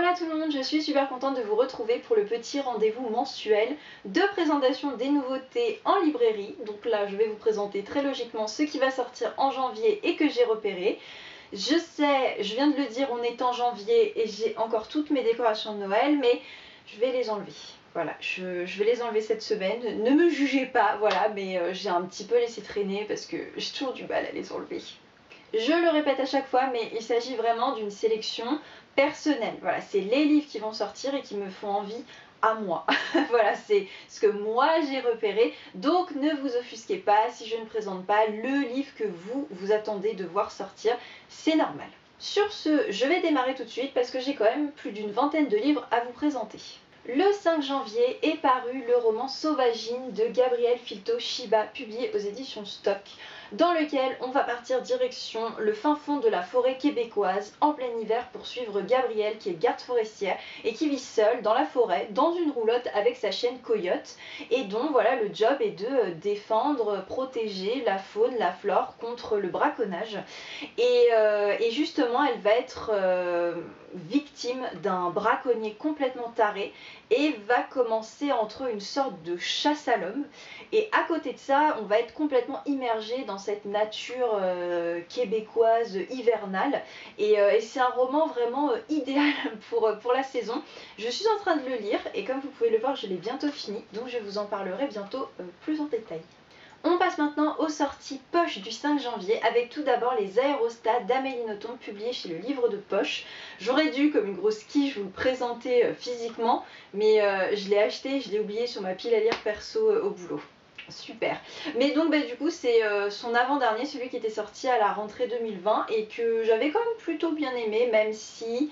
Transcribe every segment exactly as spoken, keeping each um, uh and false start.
Voilà tout le monde, je suis super contente de vous retrouver pour le petit rendez-vous mensuel de présentation des nouveautés en librairie. Donc là, je vais vous présenter très logiquement ce qui va sortir en janvier et que j'ai repéré. Je sais, je viens de le dire, on est en janvier et j'ai encore toutes mes décorations de Noël, mais je vais les enlever. Voilà, je, je vais les enlever cette semaine. Ne me jugez pas, voilà, mais euh, j'ai un petit peu laissé traîner parce que j'ai toujours du mal à les enlever. Je le répète à chaque fois, mais il s'agit vraiment d'une sélection personnelle. Voilà, c'est les livres qui vont sortir et qui me font envie à moi. Voilà, c'est ce que moi j'ai repéré. Donc ne vous offusquez pas si je ne présente pas le livre que vous, vous attendez de voir sortir. C'est normal. Sur ce, je vais démarrer tout de suite parce que j'ai quand même plus d'une vingtaine de livres à vous présenter. Le cinq janvier est paru le roman Sauvagine de Gabriel Filto-Shiba, publié aux éditions Stock, dans lequel on va partir direction le fin fond de la forêt québécoise en plein hiver pour suivre Gabrielle qui est garde forestière et qui vit seule dans la forêt dans une roulotte avec sa chienne Coyote et dont voilà le job est de défendre, protéger la faune, la flore contre le braconnage et, euh, et justement elle va être euh, victime d'un braconnier complètement taré et va commencer entre eux une sorte de chasse à l'homme. Et à côté de ça, on va être complètement immergé dans cette nature euh, québécoise hivernale. Et, euh, et c'est un roman vraiment euh, idéal pour, pour la saison. Je suis en train de le lire et comme vous pouvez le voir, je l'ai bientôt fini. Donc je vous en parlerai bientôt euh, plus en détail. On passe maintenant aux sorties poche du cinq janvier avec tout d'abord les aérostats d'Amélie Nothomb publiés chez le Livre de Poche. J'aurais dû, comme une grosse quiche, vous le présenter euh, physiquement, mais euh, je l'ai acheté, je l'ai oublié sur ma pile à lire perso euh, au boulot. Super. Mais donc bah, du coup c'est euh, son avant-dernier, celui qui était sorti à la rentrée deux mille vingt et que j'avais quand même plutôt bien aimé, même si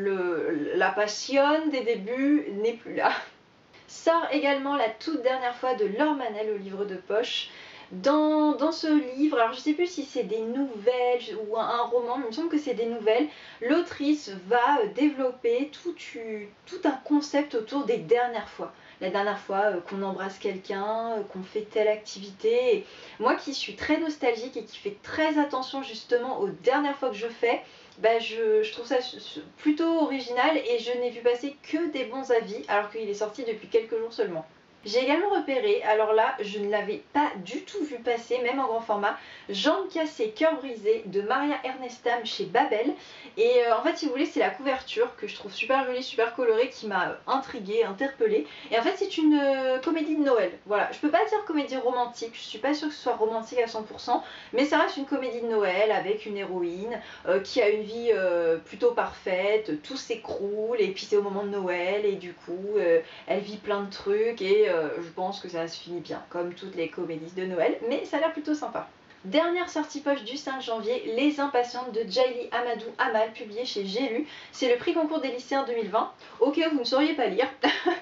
le, la passion des débuts n'est plus là. Sort également la toute dernière fois de Laure Manel au Livre de Poche. Dans, dans ce livre, alors je ne sais plus si c'est des nouvelles ou un, un roman, mais il me semble que c'est des nouvelles, l'autrice va développer tout, tout un concept autour des dernières fois. La dernière fois euh, qu'on embrasse quelqu'un, euh, qu'on fait telle activité. Et moi qui suis très nostalgique et qui fais très attention justement aux dernières fois que je fais, bah je, je trouve ça plutôt original et je n'ai vu passer que des bons avis alors qu'il est sorti depuis quelques jours seulement. J'ai également repéré, alors là je ne l'avais pas du tout vu passer, même en grand format, Jambes cassées, cœur brisé de Maria Ernestam chez Babel. Et euh, en fait si vous voulez c'est la couverture que je trouve super jolie, super colorée, qui m'a intriguée, interpellée. Et en fait c'est une euh, comédie de Noël, voilà, je peux pas dire comédie romantique, je suis pas sûre que ce soit romantique à cent pour cent, mais ça reste une comédie de Noël avec une héroïne euh, qui a une vie euh, plutôt parfaite, tout s'écroule et puis c'est au moment de Noël et du coup euh, elle vit plein de trucs et euh, je pense que ça se finit bien comme toutes les comédies de Noël, mais ça a l'air plutôt sympa. Dernière sortie poche du cinq janvier, Les Impatientes de Djaïli Amadou Amal, publié chez J'ai lu. C'est le prix concours des lycéens deux mille vingt, au cas où vous ne sauriez pas lire.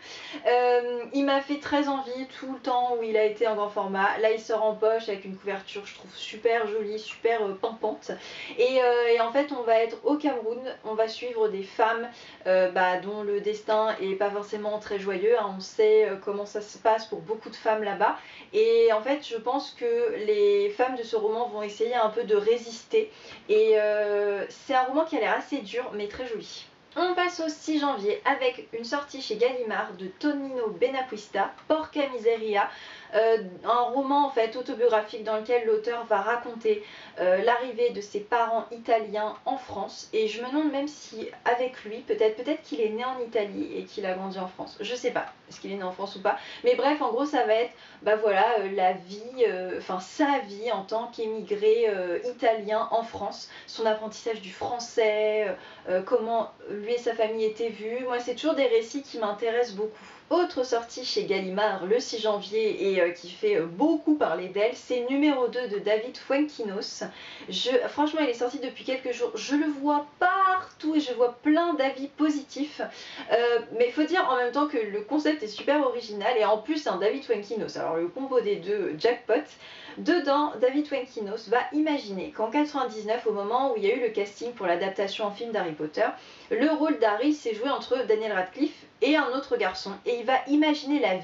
euh, il m'a fait très envie tout le temps où il a été en grand format. Là il sort en poche avec une couverture je trouve super jolie, super euh, pimpante. Et, euh, et en fait on va être au Cameroun, on va suivre des femmes euh, bah, dont le destin est pas forcément très joyeux. Hein. On sait euh, comment ça se passe pour beaucoup de femmes là-bas. Et en fait je pense que les femmes de ce roman vont essayer un peu de résister et euh, c'est un roman qui a l'air assez dur mais très joli. On passe au six janvier avec une sortie chez Gallimard de Tonino Benacquista, Porca Miseria, euh, un roman en fait autobiographique dans lequel l'auteur va raconter euh, l'arrivée de ses parents italiens en France et je me demande même si avec lui, peut-être peut-être qu'il est né en Italie et qu'il a grandi en France, je sais pas, est-ce qu'il est né en France ou pas, mais bref en gros ça va être bah voilà euh, la vie, enfin euh, sa vie en tant qu'émigré euh, italien en France, son apprentissage du français, euh, euh, comment lui et sa famille étaient vus. Moi c'est toujours des récits qui m'intéressent beaucoup. Autre sortie chez Gallimard le six janvier et euh, qui fait euh, beaucoup parler d'elle, c'est numéro deux de David Fuenquinos. Je, franchement il est sorti depuis quelques jours, je le vois partout et je vois plein d'avis positifs. Euh, mais il faut dire en même temps que le concept est super original et en plus c'est un David Fuenquinos. Alors le combo des deux, jackpot. Dedans, David Fuenquinos va imaginer qu'en quatre-vingt-dix-neuf, au moment où il y a eu le casting pour l'adaptation en film d'Harry Potter, le rôle d'Harry s'est joué entre Daniel Radcliffe et un autre garçon. Et il va imaginer la vie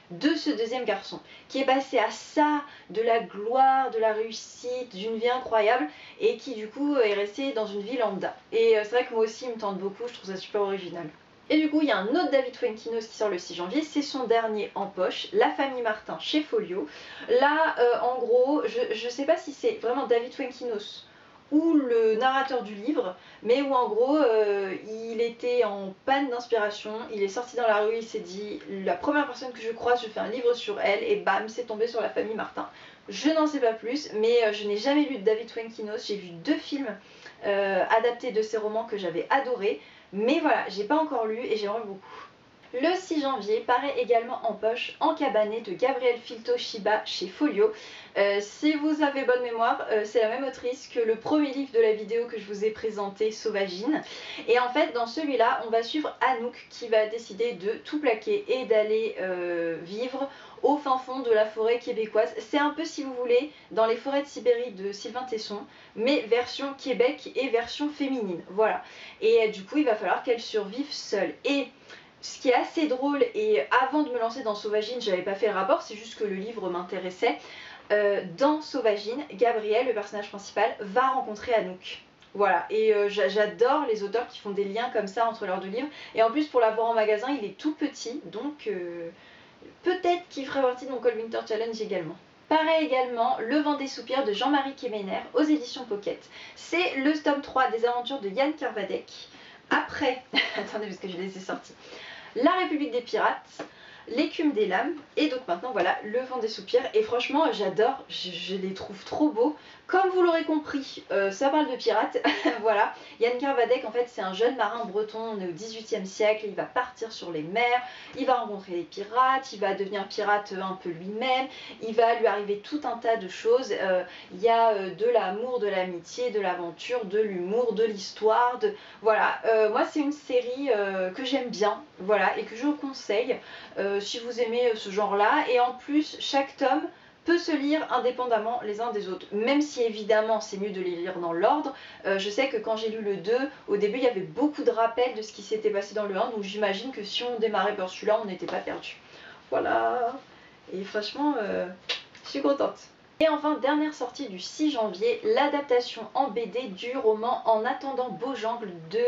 de ce deuxième garçon, qui est passé à ça, de la gloire, de la réussite, d'une vie incroyable, et qui du coup est resté dans une vie lambda. Et euh, c'est vrai que moi aussi il me tente beaucoup, je trouve ça super original. Et du coup, il y a un autre David Fuenquinos qui sort le six janvier, c'est son dernier en poche, La famille Martin chez Folio. Là, euh, en gros, je ne sais pas si c'est vraiment David Fuenquinos ou le narrateur du livre, mais où en gros, euh, il était en panne d'inspiration, il est sorti dans la rue, il s'est dit, la première personne que je croise, je fais un livre sur elle, et bam, c'est tombé sur la famille Martin. Je n'en sais pas plus, mais euh, je n'ai jamais lu de David Fuenquinos, j'ai vu deux films euh, adaptés de ses romans que j'avais adorés, mais voilà, j'ai pas encore lu et j'aimerais beaucoup. Le six janvier paraît également en poche En cabané de Gabriel Filto Shiba chez Folio. Euh, si vous avez bonne mémoire, euh, c'est la même autrice que le premier livre de la vidéo que je vous ai présenté, Sauvagine. Et en fait, dans celui-là, on va suivre Anouk qui va décider de tout plaquer et d'aller euh, vivre au fin fond de la forêt québécoise. C'est un peu, si vous voulez, dans les forêts de Sibérie de Sylvain Tesson, mais version Québec et version féminine. Voilà. Et euh, du coup, il va falloir qu'elle survive seule. Et ce qui est assez drôle, et avant de me lancer dans Sauvagine, j'avais pas fait le rapport, c'est juste que le livre m'intéressait. Euh, dans Sauvagine, Gabriel, le personnage principal, va rencontrer Anouk. Voilà, et euh, j'adore les auteurs qui font des liens comme ça entre leurs deux livres. Et en plus, pour l'avoir en magasin, il est tout petit, donc euh, peut-être qu'il ferait partie de mon Cold Winter Challenge également. Pareil également, Le vent des soupirs de Jean-Marie Kemener aux éditions Pocket. C'est le tome trois des aventures de Yann Kervadec. Après, attendez parce que je les ai sortis, La République des pirates, L'écume des lames, et donc maintenant voilà, Le vent des soupirs, et franchement j'adore, je, je les trouve trop beaux. Comme vous l'aurez compris, euh, ça parle de pirates, voilà. Yann Kervadec en fait c'est un jeune marin breton, on est au dix-huitième siècle, il va partir sur les mers, il va rencontrer des pirates, il va devenir pirate un peu lui-même, il va lui arriver tout un tas de choses, euh, il y a euh, de l'amour, de l'amitié, de l'aventure, de l'humour, de l'histoire, de... voilà. Euh, moi c'est une série euh, que j'aime bien, voilà, et que je vous conseille euh, si vous aimez ce genre-là, et en plus chaque tome peut se lire indépendamment les uns des autres, même si évidemment c'est mieux de les lire dans l'ordre. Euh, je sais que quand j'ai lu le deux, au début il y avait beaucoup de rappels de ce qui s'était passé dans le un, donc j'imagine que si on démarrait par celui-là, on n'était pas perdu. Voilà, et franchement, euh, je suis contente. Et enfin, dernière sortie du six janvier, l'adaptation en B D du roman En attendant Beaujangle de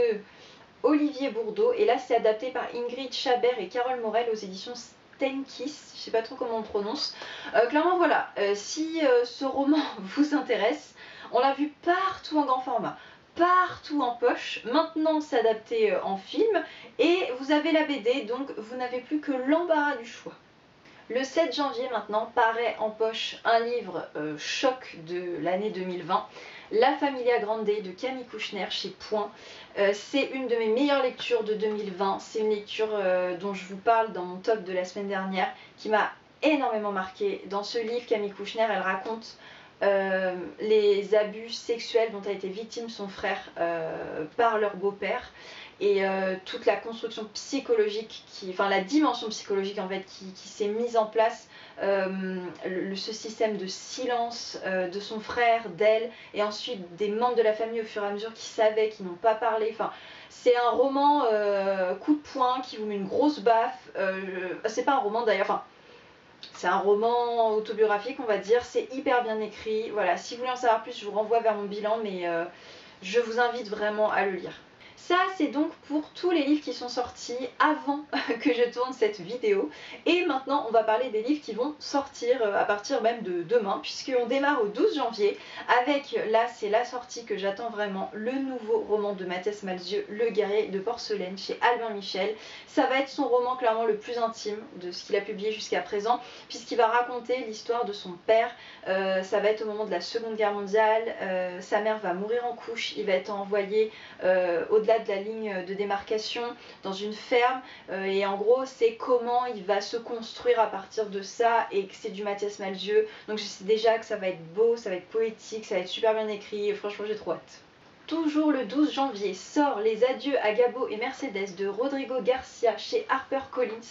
Olivier Bourdeau, et là c'est adapté par Ingrid Chabert et Carole Morel aux éditions Tenkis, je sais pas trop comment on prononce. Euh, clairement voilà, euh, si euh, ce roman vous intéresse, on l'a vu partout en grand format, partout en poche, maintenant c'est adapté euh, en film, et vous avez la B D, donc vous n'avez plus que l'embarras du choix. Le sept janvier maintenant paraît en poche un livre euh, choc de l'année deux mille vingt, La Familia Grande de Camille Kouchner chez Point. Euh, c'est une de mes meilleures lectures de deux mille vingt, c'est une lecture euh, dont je vous parle dans mon top de la semaine dernière, qui m'a énormément marquée. Dans ce livre, Camille Kouchner, elle raconte euh, les abus sexuels dont a été victime son frère euh, par leur beau-père. Et euh, toute la construction psychologique, qui, enfin la dimension psychologique en fait qui, qui s'est mise en place, euh, le, ce système de silence euh, de son frère, d'elle, et ensuite des membres de la famille au fur et à mesure qui savaient, qui n'ont pas parlé. Enfin, c'est un roman euh, coup de poing qui vous met une grosse baffe. Euh, c'est pas un roman d'ailleurs, enfin c'est un roman autobiographique on va dire, c'est hyper bien écrit. Voilà, si vous voulez en savoir plus, je vous renvoie vers mon bilan, mais euh, je vous invite vraiment à le lire. Ça, c'est donc pour tous les livres qui sont sortis avant que je tourne cette vidéo. Et maintenant, on va parler des livres qui vont sortir à partir même de demain, puisqu'on démarre au douze janvier avec, là, c'est la sortie que j'attends vraiment, le nouveau roman de Mathias Malzieu, Le guerrier de porcelaine, chez Albin Michel. Ça va être son roman clairement le plus intime de ce qu'il a publié jusqu'à présent, puisqu'il va raconter l'histoire de son père. Euh, ça va être au moment de la Seconde Guerre mondiale, euh, sa mère va mourir en couche, il va être envoyé euh, au-delà de la ligne de démarcation dans une ferme, euh, et en gros c'est comment il va se construire à partir de ça, et que c'est du Mathias Malzieu, donc je sais déjà que ça va être beau, ça va être poétique, ça va être super bien écrit, et franchement j'ai trop hâte. Toujours le douze janvier sort Les adieux à Gabo et Mercedes de Rodrigo Garcia chez HarperCollins.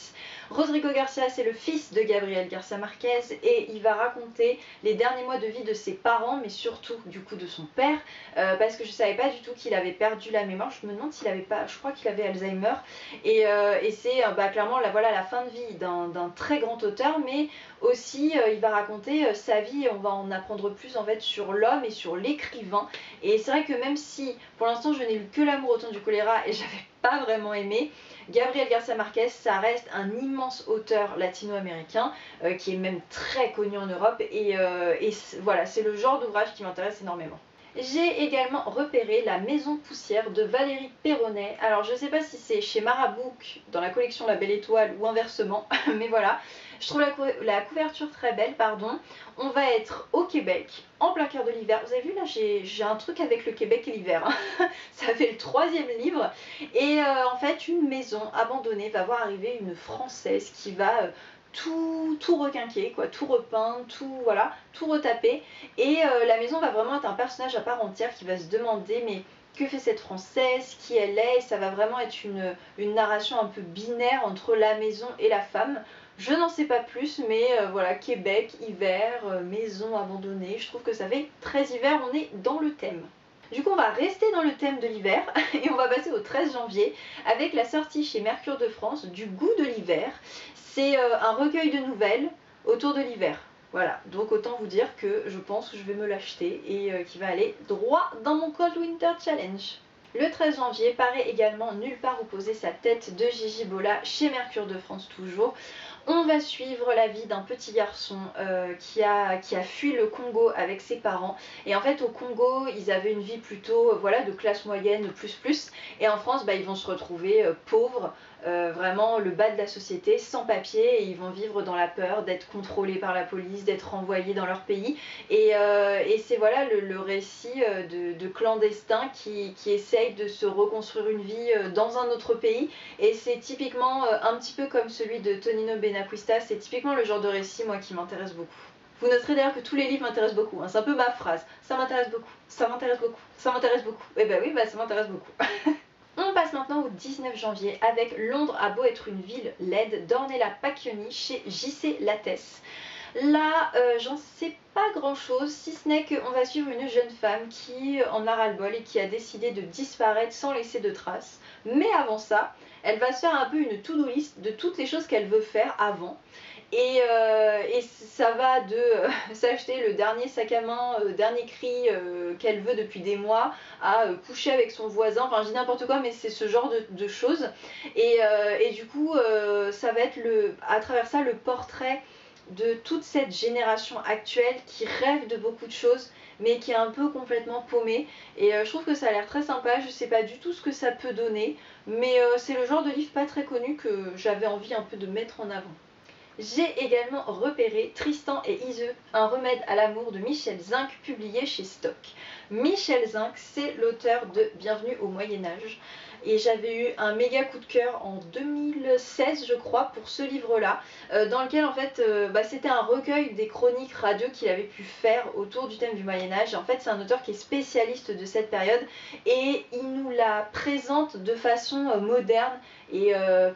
Rodrigo Garcia, c'est le fils de Gabriel Garcia Marquez et il va raconter les derniers mois de vie de ses parents, mais surtout du coup de son père, euh, parce que je savais pas du tout qu'il avait perdu la mémoire. Je me demande s'il avait pas, je crois qu'il avait Alzheimer, et, euh, et c'est euh, bah, clairement la, voilà, la fin de vie d'un très grand auteur, mais aussi euh, il va raconter euh, sa vie, et on va en apprendre plus en fait sur l'homme et sur l'écrivain. Et c'est vrai que même si pour l'instant je n'ai lu que L'amour au temps du choléra et j'avais pas vraiment aimé, Gabriel Garcia Marquez, ça reste un immense auteur latino-américain euh, qui est même très connu en Europe, et, euh, et voilà, c'est le genre d'ouvrage qui m'intéresse énormément. J'ai également repéré La Maison Poussière de Valérie Perronnet. Alors je ne sais pas si c'est chez Marabout dans la collection La Belle Étoile ou inversement, mais voilà. Je trouve la, cou la couverture très belle, pardon. On va être au Québec, en plein cœur de l'hiver. Vous avez vu là, j'ai un truc avec le Québec et l'hiver. Hein. Ça fait le troisième livre. Et euh, en fait, une maison abandonnée va voir arriver une Française qui va... Euh, tout, tout requinquer, quoi, tout repeint, tout, voilà, tout retaper. Et euh, la maison va vraiment être un personnage à part entière qui va se demander mais que fait cette Française, qui elle est, et ça va vraiment être une, une narration un peu binaire entre la maison et la femme. Je n'en sais pas plus, mais euh, voilà, Québec, hiver, euh, maison abandonnée, je trouve que ça fait très hiver, on est dans le thème. Du coup on va rester dans le thème de l'hiver et on va passer au treize janvier avec la sortie chez Mercure de France du Goût de l'hiver. C'est euh, un recueil de nouvelles autour de l'hiver. Voilà, donc autant vous dire que je pense que je vais me l'acheter et euh, qui va aller droit dans mon Cold Winter Challenge. Le treize janvier paraît également Nulle part où poser sa tête de Gigi Bola chez Mercure de France toujours. On va suivre la vie d'un petit garçon euh, qui, a, qui a fui le Congo avec ses parents. Et en fait au Congo ils avaient une vie plutôt euh, voilà, de classe moyenne plus plus. Et en France bah, ils vont se retrouver euh, pauvres, euh, vraiment le bas de la société, sans papier. Et ils vont vivre dans la peur d'être contrôlés par la police, d'être renvoyés dans leur pays. Et, euh, et c'est voilà le, le récit euh, de, de clandestins qui, qui essayent de se reconstruire une vie euh, dans un autre pays. Et c'est typiquement euh, un petit peu comme celui de Tonino Benacquista, c'est typiquement le genre de récit moi qui m'intéresse beaucoup. Vous noterez d'ailleurs que tous les livres m'intéressent beaucoup, hein. C'est un peu ma phrase, ça m'intéresse beaucoup, ça m'intéresse beaucoup, ça m'intéresse beaucoup. Et ben oui, bah ça m'intéresse beaucoup. On passe maintenant au dix-neuf janvier avec Londres a beau être une ville laide d'Ornella Pacchioni chez J C Lattès. Là, euh, j'en sais pas grand chose, si ce n'est qu'on va suivre une jeune femme qui en a ras-le-bol et qui a décidé de disparaître sans laisser de traces. Mais avant ça, elle va se faire un peu une to-do list de toutes les choses qu'elle veut faire avant. Et, euh, et ça va de euh, s'acheter le dernier sac à main, euh, dernier cri euh, qu'elle veut depuis des mois, à euh, coucher avec son voisin, enfin je dis n'importe quoi, mais c'est ce genre de, de choses. Et, euh, et du coup, euh, ça va être le, à travers ça le portrait de toute cette génération actuelle qui rêve de beaucoup de choses, mais qui est un peu complètement paumée. Et euh, je trouve que ça a l'air très sympa, je sais pas du tout ce que ça peut donner, mais euh, c'est le genre de livre pas très connu que j'avais envie un peu de mettre en avant. J'ai également repéré Tristan et Iseux, un remède à l'amour de Michel Zinc, publié chez Stock. Michel Zinc, c'est l'auteur de Bienvenue au Moyen-Âge. Et j'avais eu un méga coup de cœur en deux mille seize je crois pour ce livre là, euh, dans lequel en fait euh, bah, c'était un recueil des chroniques radio qu'il avait pu faire autour du thème du Moyen-Âge. En fait c'est un auteur qui est spécialiste de cette période et il nous la présente de façon euh, moderne et euh,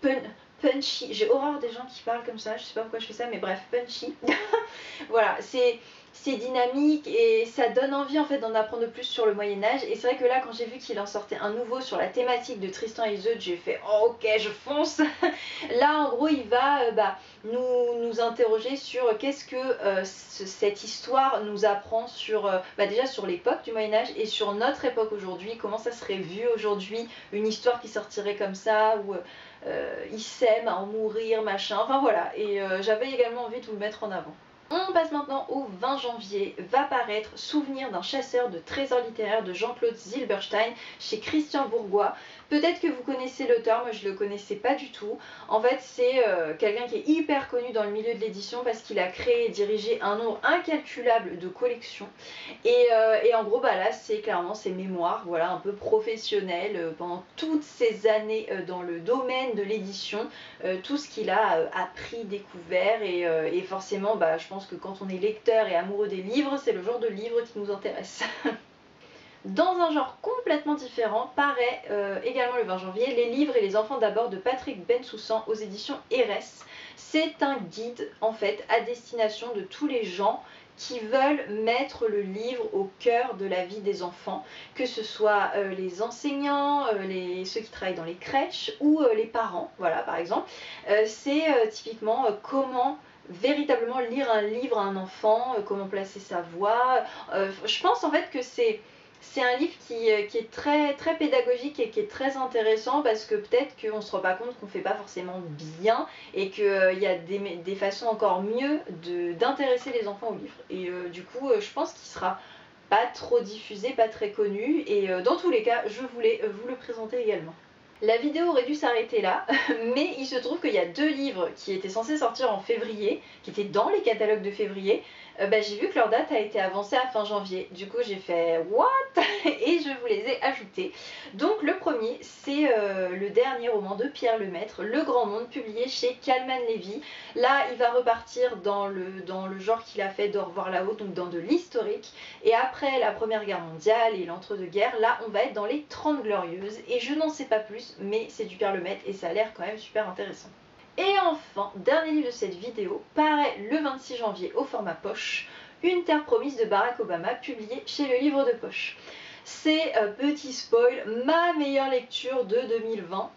punchy. J'ai horreur des gens qui parlent comme ça, je sais pas pourquoi je fais ça, mais bref, punchy. Voilà, c'est c'est dynamique et ça donne envie en fait d'en apprendre plus sur le Moyen-Âge. Et c'est vrai que là, quand j'ai vu qu'il en sortait un nouveau sur la thématique de Tristan et Iseult, j'ai fait oh, ok, je fonce. Là, en gros, il va euh, bah, nous, nous interroger sur qu'est-ce que euh, cette histoire nous apprend sur euh, bah, déjà sur l'époque du Moyen-Âge et sur notre époque aujourd'hui, comment ça serait vu aujourd'hui, une histoire qui sortirait comme ça, où euh, il s'aime à en mourir, machin, enfin voilà. Et euh, j'avais également envie de vous le mettre en avant. On passe maintenant au vingt janvier, va paraître Souvenir d'un chasseur de trésors littéraires de Jean-Claude Zilberstein chez Christian Bourgois. Peut-être que vous connaissez l'auteur, moi je ne le connaissais pas du tout. En fait c'est euh, quelqu'un qui est hyper connu dans le milieu de l'édition parce qu'il a créé et dirigé un nombre incalculable de collections. Et, euh, et en gros bah là c'est clairement ses mémoires, voilà, un peu professionnelles euh, pendant toutes ces années euh, dans le domaine de l'édition, euh, tout ce qu'il a euh, appris, découvert et, euh, et forcément bah, je pense que quand on est lecteur et amoureux des livres, c'est le genre de livre qui nous intéresse. Dans un genre complètement différent, paraît euh, également le vingt janvier Les livres et les enfants d'abord de Patrick Bensoussan aux éditions Erès. C'est un guide en fait à destination de tous les gens qui veulent mettre le livre au cœur de la vie des enfants, que ce soit euh, les enseignants, euh, les, ceux qui travaillent dans les crèches ou euh, les parents, voilà par exemple. Euh, c'est euh, typiquement euh, comment véritablement lire un livre à un enfant, euh, comment placer sa voix. Euh, je pense en fait que c'est... C'est un livre qui, qui est très, très pédagogique et qui est très intéressant parce que peut-être qu'on ne se rend pas compte qu'on ne fait pas forcément bien et qu'il euh, y a des, des façons encore mieux d'intéresser les enfants au livre. Et euh, du coup, euh, je pense qu'il sera pas trop diffusé, pas très connu. Et euh, dans tous les cas, je voulais vous le présenter également. La vidéo aurait dû s'arrêter là, mais il se trouve qu'il y a deux livres qui étaient censés sortir en février, qui étaient dans les catalogues de février. Euh, bah, j'ai vu que leur date a été avancée à fin janvier. Du coup, j'ai fait « What ?» et je vous les ai ajoutés. Donc le premier, c'est euh, le dernier roman de Pierre Lemaitre, Le Grand Monde, publié chez Calman Levy. Là, il va repartir dans le, dans le genre qu'il a fait d'Au revoir là-haut, donc dans de l'historique. Et après la Première Guerre mondiale et l'entre-deux-guerres, là, on va être dans les Trente Glorieuses. Et je n'en sais pas plus, mais c'est du Pierre Lemaitre et ça a l'air quand même super intéressant. Et enfin, dernier livre de cette vidéo, paraît le vingt-six janvier au format poche, Une terre promise de Barack Obama, publié chez Le Livre de Poche. C'est, euh, petit spoil, ma meilleure lecture de deux mille vingt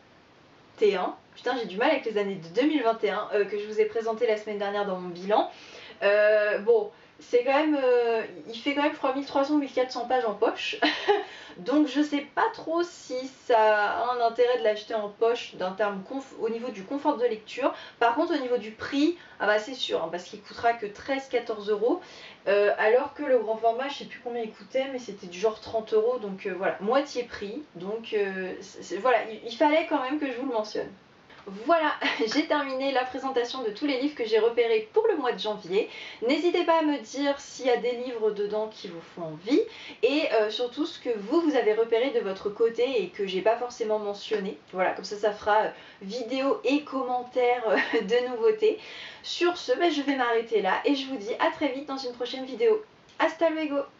et un. Putain, j'ai du mal avec les années de deux mille vingt et un euh, que je vous ai présenté la semaine dernière dans mon bilan. Euh, bon, c'est quand même, euh, il fait quand même, je crois, mille trois cents ou mille quatre cents pages en poche. Donc je sais pas trop si ça a un intérêt de l'acheter en poche d'un terme au niveau du confort de lecture. Par contre, au niveau du prix, ah bah c'est sûr, hein, parce qu'il coûtera que treize à quatorze euros. Euh, alors que le grand format, je sais plus combien il coûtait, mais c'était du genre trente euros. Donc euh, voilà, moitié prix. Donc euh, voilà, il, il fallait quand même que je vous le mentionne. Voilà, j'ai terminé la présentation de tous les livres que j'ai repérés pour le mois de janvier. N'hésitez pas à me dire s'il y a des livres dedans qui vous font envie et euh, surtout ce que vous, vous avez repéré de votre côté et que j'ai pas forcément mentionné. Voilà, comme ça, ça fera euh, vidéo et commentaires euh, de nouveautés. Sur ce, bah, je vais m'arrêter là et je vous dis à très vite dans une prochaine vidéo. Hasta luego!